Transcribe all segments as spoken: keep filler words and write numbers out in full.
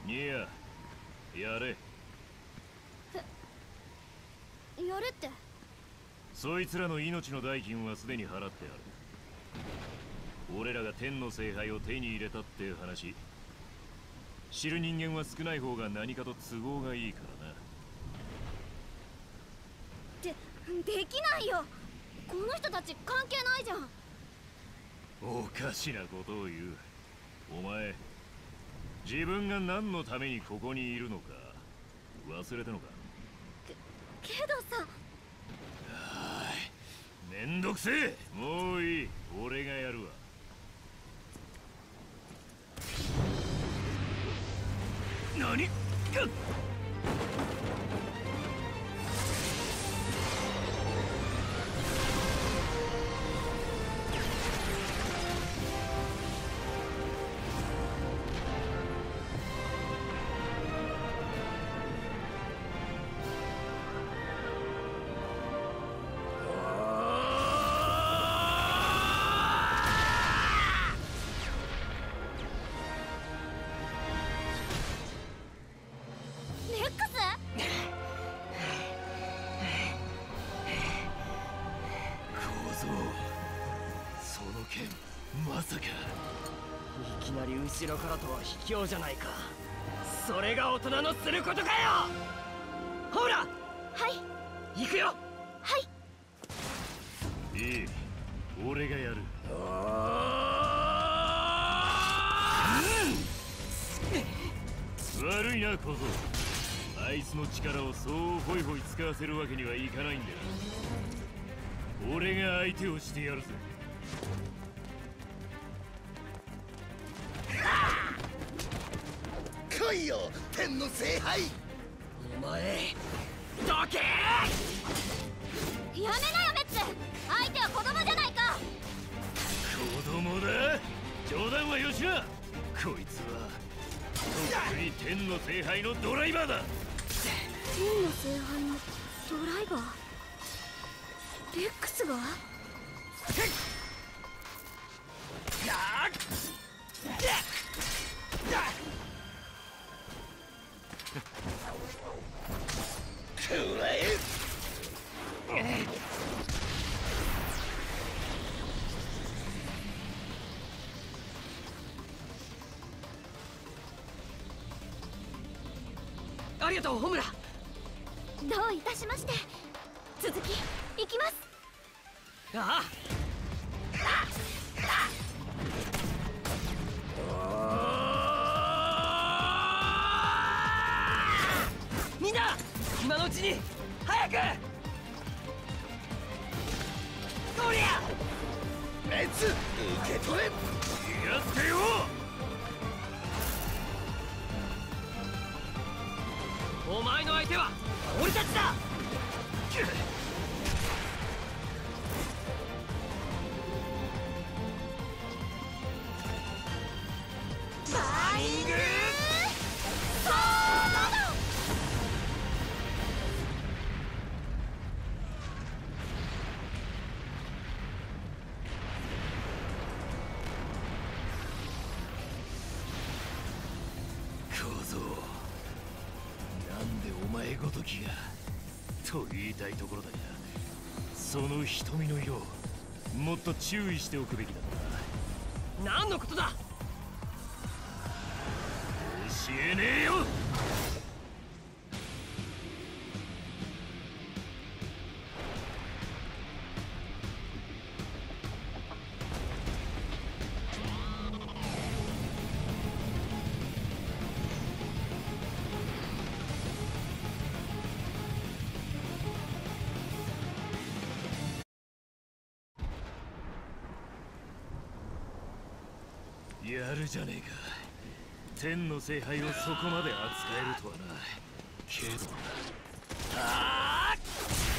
ニア、やれ。 やれって。 そいつらの命の代金はすでに払ってある。俺らが天の聖杯を手に入れたって話、知る人間は少ない方が何かと都合がいいからな。 で、できないよ。この人たち関係ないじゃん。 おかしなことを言う。お前、自分が何のためにここにいるのか忘れたのか。 けけどさ。 ああ、めんどくせえ。もういい、俺がやるわ。何っ後ろからとは卑怯じゃないか。それが大人のすることかよ。ほら。はい、行くよ。 はい。 いい、俺がやる。うん、悪いな小僧。あいつの力をそうホイホイ使わせるわけにはいかないんだよ。俺が相手をしてやるぜ。 来いよ、天の聖杯。 お前どけー。やめなよメッツ。相手は子供じゃないか。 子供だ。冗談はよしな。こいつはとっくに天の聖杯のドライバーだ。 天の聖杯のドライバー。レックスが。 ありがとう、ホムラ。 どういたしまして。続きいきます。 ああ。みんな今のうちに早く。こりゃ熱受け取れ。 やってよ。 お前の相手は俺たちだ。 バイングソード。 小僧、なんでお前ごときがと言いたいところだが、その瞳の色もっと注意しておくべきだったな。 何のことだ。 教えねえよ。やるじゃねえか。天の聖杯をそこまで扱えるとはな。けどな。ああ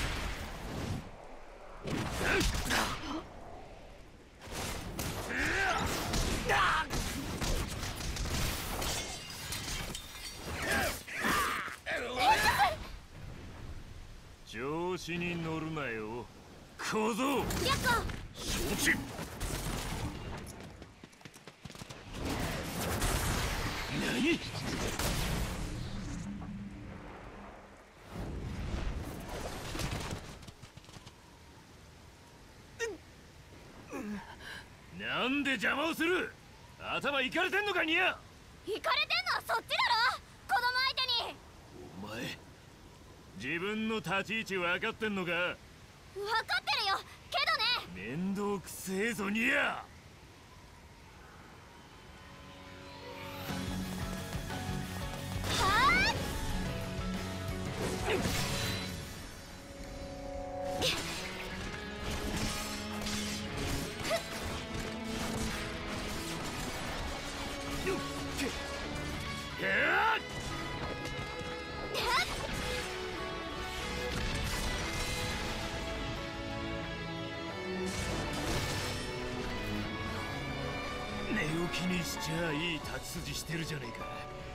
調子に乗るなよ小僧。 略承知。何何？なんで邪魔をする？頭いかれてんのかニヤ。 行かれてんのはそっちだろ、子供相手に。 お前自分の立ち位置分かってんのか？ 分かってるよけどね。 面倒くせえぞニヤ。 は寝起きにしちゃいい立ち筋してるじゃねえか。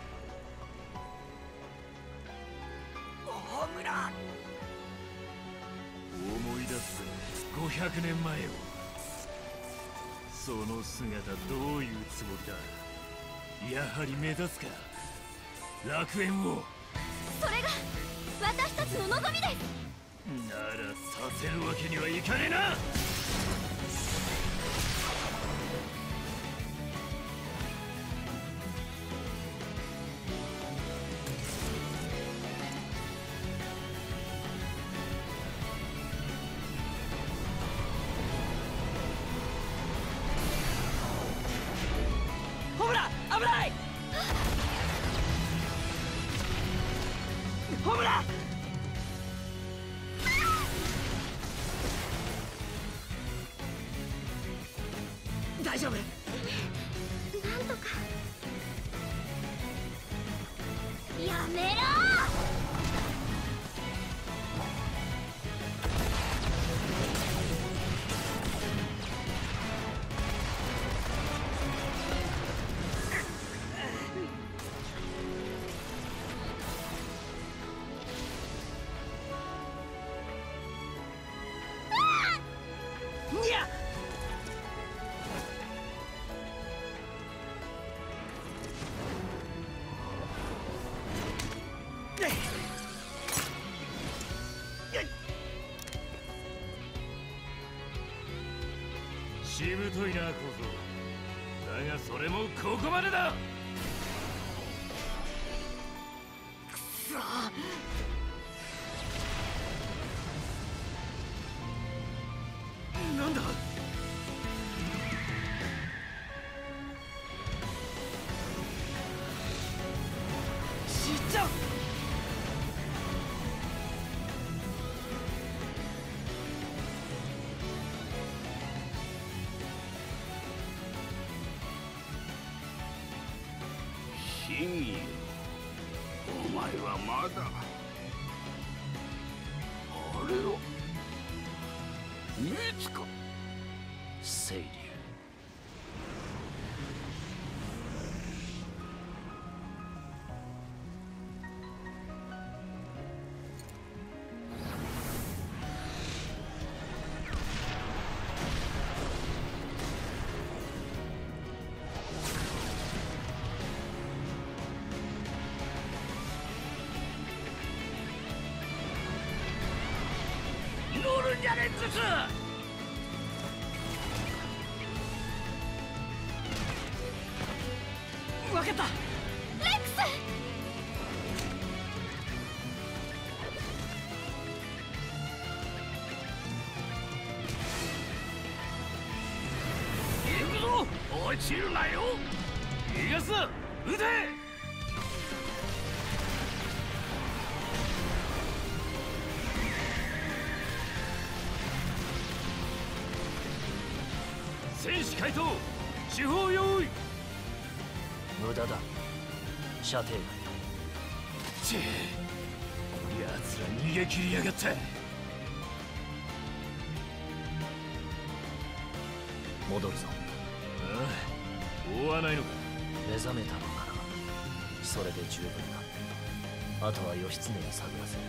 大村。 思い出すごひゃくねんまえを。その姿どういうつもりだ？やはり目指すか楽園を。 それが私たちの望みです。 ならさせるわけにはいかねえな。 ホムラ、危ない。ホムラ。大丈夫？ なんとか。やめろニヤ。 しぶといな小僧。だがそれもここまでだ。なんだ？ 死っちゃう。 真意、お前はまだあれを見つか清流。 乗るんじゃねえずつ。分かった。 レックス。 行くぞ。落ちるなよ。逃がすな。撃て。戦士回答。手法用意。 無駄だ。射程外。 チェ奴ら逃げ切りやがった。 戻るぞ。 ああ、追わないのか。 目覚めたのならそれで十分だ。あとは義経に探らせる。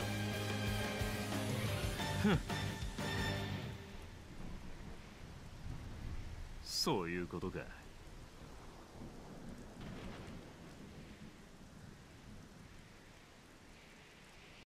ふん。そういうことか。